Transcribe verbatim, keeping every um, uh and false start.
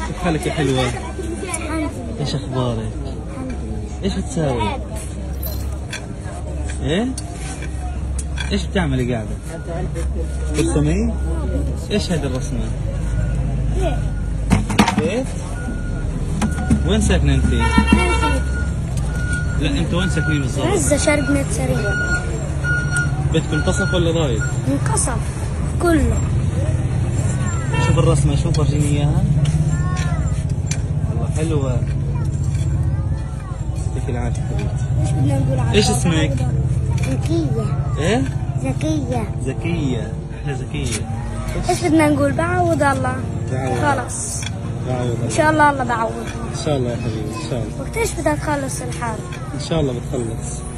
كيف حالك يا حلوة؟ ايش اخبارك؟ ايش بتساوي؟ ايه؟ ايش بتعملي قاعدة؟ ترسمي؟ ايش هذه الرسمة؟ بيت؟ وين ساكنة انتي؟ لا انت وين ساكنين بالضبط؟ عزة شرق ميت سريع. بيتكم انقصف ولا ضايق؟ انقصف كله. شوف الرسمة، شوف ورجيني اياها. والله حلوة. يعطيك العافية حبيبتي. ايش بدنا نقول عنها؟ ايش اسمك؟ زكية. ايه؟ زكية. زكية، احلى زكية. ايش بدنا نقول؟ بعوض الله. بعوض. خلص. بعوض الله. ان شاء الله الله بعوض. ان شاء الله يا حبيبي ان شاء الله. وقت ايش بدها تخلص الحال؟ ان شاء الله بتخلص.